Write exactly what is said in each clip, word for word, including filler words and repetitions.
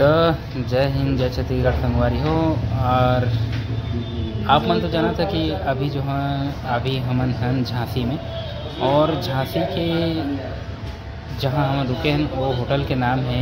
तो जय हिंद, जय छत्तीसगढ़ संगवारी हो। और आप मन तो जाना था कि अभी जो है अभी हमन हैं झांसी में, और झांसी के जहाँ हम रुके हैं वो होटल के नाम है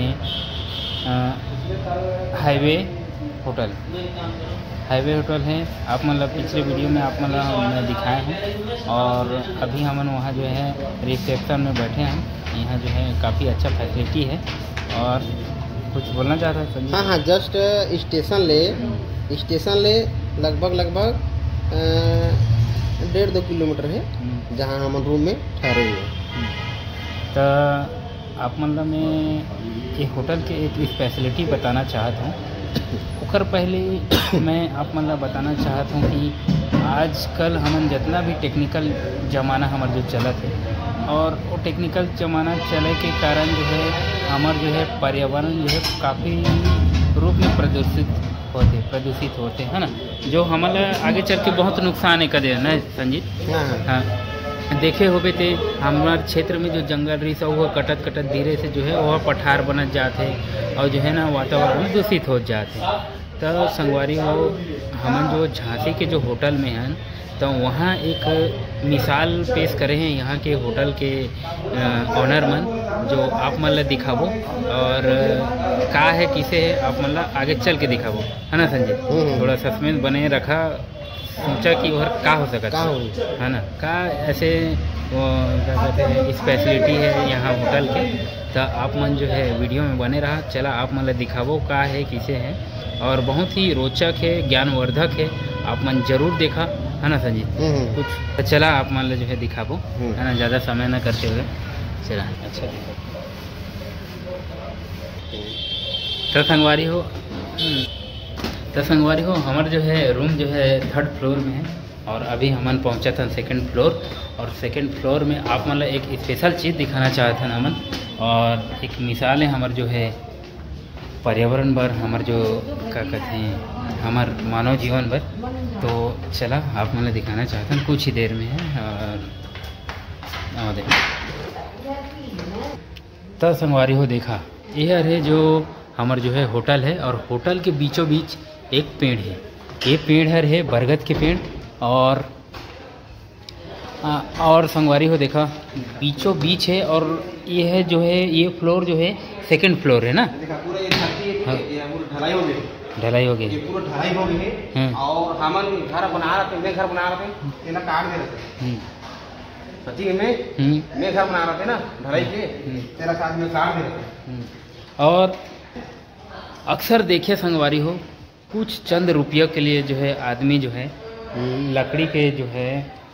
हाईवे होटल। हाईवे होटल है। आप मतलब पिछले वीडियो में आप मतलब हमने दिखाए हैं, और अभी हमन वहाँ जो है रिसेप्शन में बैठे हैं। यहाँ जो है काफ़ी अच्छा फैसिलिटी है। और कुछ बोलना चाहता है संजय? हाँ हाँ जस्ट स्टेशन ले स्टेशन ले लगभग लगभग डेढ़ दो किलोमीटर है जहाँ हम रूम में ठहरे हुए हैं। तो आप मतलब मैं ये होटल के एक स्पेशलिटी बताना चाहता हूँ। ओकर पहले मैं आप मतलब बताना चाहता हूँ कि आजकल हमन जितना भी टेक्निकल ज़माना हमार जो चलत है, और वो टेक्निकल ज़माना चले के कारण जो है हमार जो है पर्यावरण जो है काफ़ी रूप में प्रदूषित होते प्रदूषित होते हैं ना, जो हमारे आगे चल के बहुत नुकसान है करे ना संजीत। हाँ, देखे होबे ते हमारे क्षेत्र में जो जंगल रही सब वो कटत कटत धीरे से जो है वह पठार बनत जाते और जो है ना वातावरण दूषित हो जाते। तो संगवारी हो हमन जो झांसी के जो होटल में हैं तो वहाँ एक मिसाल पेश करे हैं यहाँ के होटल के ऑनर मन, जो आप मतलब दिखाबो और का है किसे है आप मतलब आगे चल के दिखाबो, है ना संजय? थोड़ा सस्पेंस बने रखा, सोचा कि और का हो सकता है ना, का ऐसे वो क्या कहते हैं स्पेशलिटी है यहाँ होटल के। तो आप मन जो है वीडियो में बने रहा, चला आप मतलब दिखाबो का है किसे है, और बहुत ही रोचक है, ज्ञानवर्धक है। आप मन जरूर देखा, है ना संजीत? कुछ तो चला आप मान लो जो है दिखाबो, है ना, ज़्यादा समय ना करते हुए चला। अच्छा तो संगवारी हो तो संगवारी हो हमारे जो है रूम जो है थर्ड फ्लोर में है, और अभी हमन पहुंचा था सेकंड फ्लोर। और सेकंड फ्लोर में आप मतलब एक स्पेशल चीज़ दिखाना चाहते हैं हमन, और एक मिसाल है हमारे जो है पर्यावरण पर, हमारे जो क्या कहते हैं हमार मानव जीवन पर। तो चला आप मतलब दिखाना चाहते हैं, कुछ ही देर में है। और देख तो संगवारी हो देखा यह है जो हमार जो है होटल है, और होटल के बीचों बीच एक पेड़ है। ये पेड़ है, है बरगद के पेड़। और आ, और संगवारी हो देखा बीचों बीच है, और ये है जो है ये फ्लोर जो है सेकंड फ्लोर है ना। हाँ। ढलाई हो गई ढलाई हो गई पूरा ढलाई हो गई है। और हमन घर बना रहे थे, घर बना रहे थे ना, काट दे रहे थे सची में मैं घर बना रहे थे ना ढलाई के, तेरा साथ में काट दे रहे थे। और अक्सर देखे संगवारी हो कुछ चंद रुपयों के लिए जो है आदमी जो है लकड़ी के जो है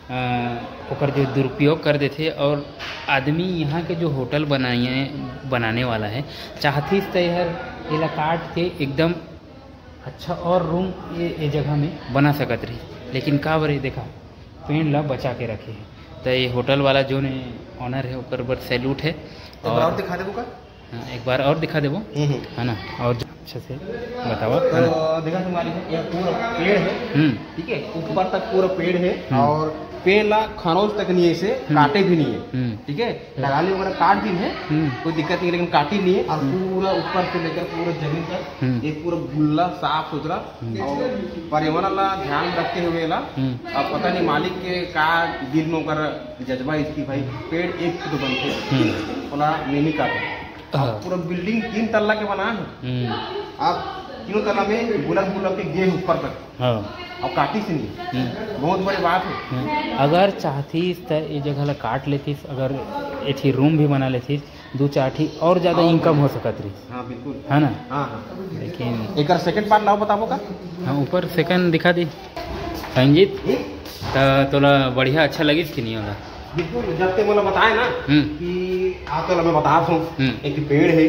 ओकर जो दुरुपयोग कर देते। और आदमी यहाँ के जो होटल बनाए बनाने वाला है चाहती तैयार इला काट के एकदम अच्छा और रूम ये, ये जगह में बना सकत रही, लेकिन का बरे देखा पेड़ ला बचा के रखे हैं। तो ये होटल वाला जो ने ऑनर है ओकर बर सैल्यूट है। और, और दिखा देबो का? हाँ, एक बार और दिखा देबो, है ना। और अच्छे से बताओ। तो देखा तुम्हारी ये पूरा पेड़ है, ठीक है, ऊपर तक पूरा पेड़ है, और पेड़ ला खरोज तक नहीं है, से काटे भी नहीं है, ठीक है। लगाने वगैरह काट भी है, कोई दिक्कत नहीं, लेकिन काटी नहीं है। और पूरा ऊपर से लेकर पूरा जमीन तक ये पूरा गुल्ला साफ सुथरा, और पर्यावरण ला ध्यान रखते हुए ला। अब पता नहीं मालिक के का दिल में होकर जज्बा इसकी भाई पेड़ एक तो बनते बोला नहीं काटे। पूरा बिल्डिंग तीन तल्ला के बना है, आप तीनों तल्ला में बुलंद बुलंद के गे ऊपर तक। हाँ। और काटी से नहीं, बहुत बड़ी बात है। अगर चाहती तो ये जगह ला काट लेती, अगर एक रूम भी बना लेती, दो चार ठी और ज़्यादा इनकम हो सकत रही। हाँ बिल्कुल, है ना। हाँ हाँ, लेकिन एक सेकंड पार्ट लाओ बताबो का। हाँ ऊपर सेकंड दिखा दी संजीत, तो तोला बढ़िया अच्छा लगी कि नहीं होला? बिल्कुल, जब ते मुझे बताए ना कि आप तो मैं बता दूं एक पेड़ है,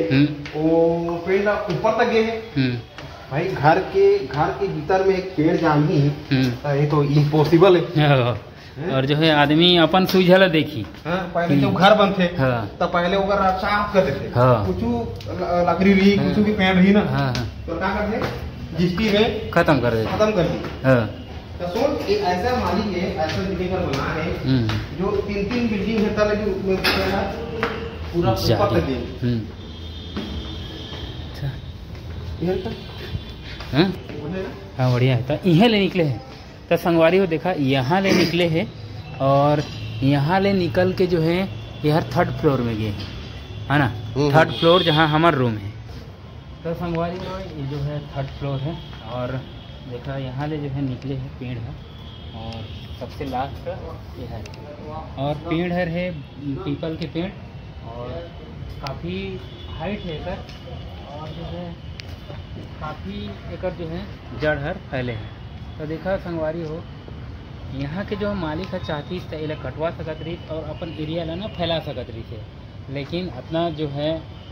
वो पेड़ ऊपर तक गए है भाई। घर के घर के भीतर में एक पेड़ जामी है, ये तो इम्पॉसिबल है। और जो है आदमी अपन सुझला देखी। हाँ, पहले जब घर बनते तब पहले वो घर साफ कर देते, कुछ लकड़ी रही कुछ भी पेड़ रही ना, तो क्या करते जिसकी में खत्म कर देते, खत्म कर दी। तो सुन, एक ऐसा मालिक है, ऐसा बिल्डिंग पर बना है जो तीन तीन बिल्डिंग है, तले के ऊपर पूरा ऊपर तक हाँ हाँ बढ़िया है। तो यहाँ ले निकले हैं तो संगवारी हो देखा यहाँ ले निकले हैं और यहाँ ले निकल के जो है यार थर्ड फ्लोर में गए है ना। थर्ड फ्लोर जहाँ हमारा रूम है। तो संगवारी हो ये जो है थर्ड फ्लोर है और देखा यहाँ ले जो है निकले हैं पेड़ है और सबसे लास्ट ये है और पेड़ है, है पीपल के पेड़ और काफ़ी हाइट है सर और जो है काफ़ी एकड़ जो है जड़ हर फैले हैं। तो देखा संगवारी हो यहाँ के जो मालिक है चाहती तो इला कटवा सकत रही और अपन एरिया ला ना फैला सकत रही थे, लेकिन अपना जो है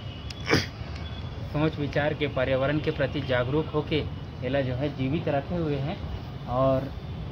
सोच विचार के पर्यावरण के प्रति जागरूक होके इला जो है जीवित रखे हुए हैं और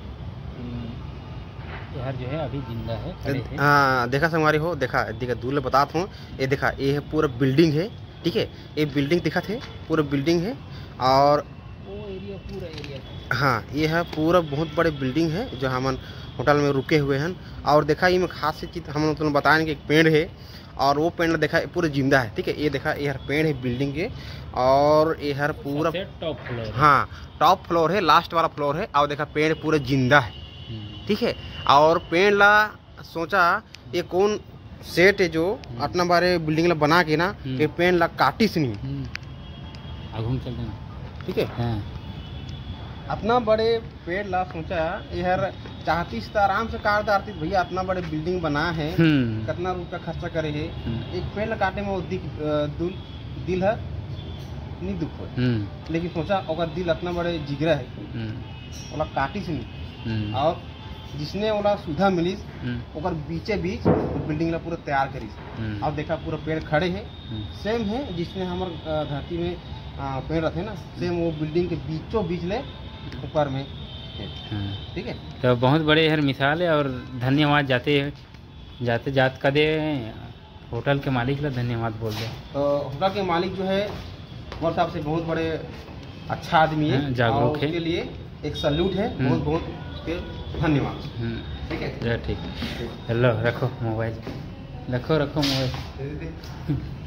यार जो है अभी जिंदा है। हाँ देखा संगवारी हो देखा देखा दूर बताता हूँ ये देखा ये है पूरा बिल्डिंग है ठीक है। ये बिल्डिंग दिखा थे पूरा बिल्डिंग है और वो एरिया पूरा एरिया हाँ ये है पूरा बहुत बड़े बिल्डिंग है जो हम होटल में रुके हुए हैं। और देखा ये में खास चीज हम तुम बताएं कि एक पेड़ है और वो पेड़ देखा पूरा जिंदा है ठीक है। ये देखा ये हर पेड़ है बिल्डिंग के और ये हर पूरा टॉप फ्लोर हाँ टॉप फ्लोर है लास्ट वाला फ्लोर है और देखा पेड़ पूरा जिंदा है ठीक है। और पेड़ ला सोचा ये कौन सेट है जो अपना बारे बिल्डिंग ला बना के ना ये पेड़ ला काटिस नहीं आगू चल देना ठीक है। हाँ। अपना बड़े पेड़ ला सोचा यार चाहती तो आराम से काट दारती भैया अपना बड़े बिल्डिंग बना है कितना रुपया खर्चा करे है एक पेड़ ला काटे में वो दिल दिल है नहीं दुख हो लेकिन सोचा अगर दिल अपना बड़े जिगरा है ओला काटिस नहीं और जिसने ओला सुधा मिली ओकर बीचे बीच बिल्डिंग ला पूरा तैयार करी और देखा पूरा पेड़ खड़े है सेम है जिसने हमार धरती में पेड़ रहते ना सेम वो बिल्डिंग के बीचों बीच ले ऊपर में ठीक है। तो बहुत बड़े यार मिसाल है और धन्यवाद जाते जाते जात का दे होटल के मालिक ला धन्यवाद बोल दे। तो होटल के मालिक जो है हमारे साहब से बहुत बड़े अच्छा आदमी है जागरूक है उसके लिए एक सैल्यूट है बहुत बहुत धन्यवाद ठीक है। ठीक हेलो रखो मोबाइल रखो रखो मोबाइल